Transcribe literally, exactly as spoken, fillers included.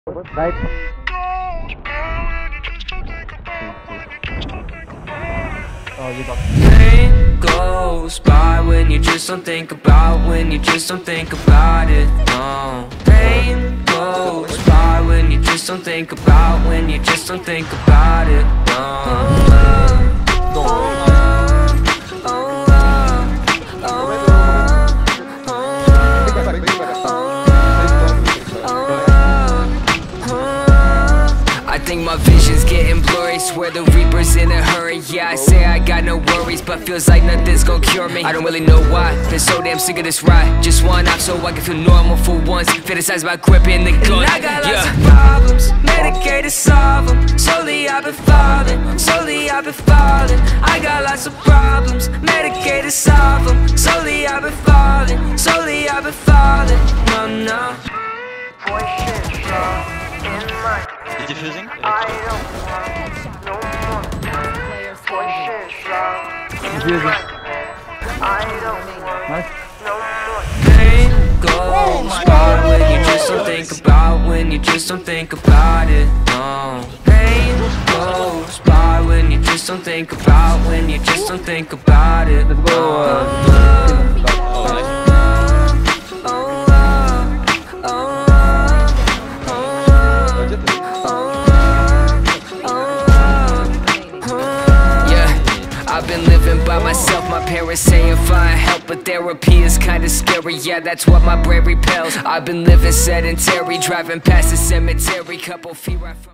Right. Pain goes by when you just don't think about, when you just don't think about it, no. Pain goes by when you just don't think about, when you just don't think about it, no. I think my vision's getting blurry, swear the Reaper's in a hurry. Yeah, I say I got no worries, but feels like nothing's gonna cure me. I don't really know why, been so damn sick of this ride. Just one off so I can feel normal for once. Fantasize about gripping the gun. And I got lots yeah. of problems, medicated, solve them. Slowly I've been falling, slowly I've been falling. I got lots of problems, medicated, solve them. Slowly I've been falling, slowly I've been falling. No, no. Diffusing? Nice. Pain goes by when you just don't think about, when you just don't think about it, no. Pain goes by when you just don't think about, when you just don't think about it, Let's go. Uh, I've been living by myself, my parents saying find help, but therapy is kinda scary, yeah, that's what my brain repels. I've been living sedentary, driving past the cemetery, couple feet right from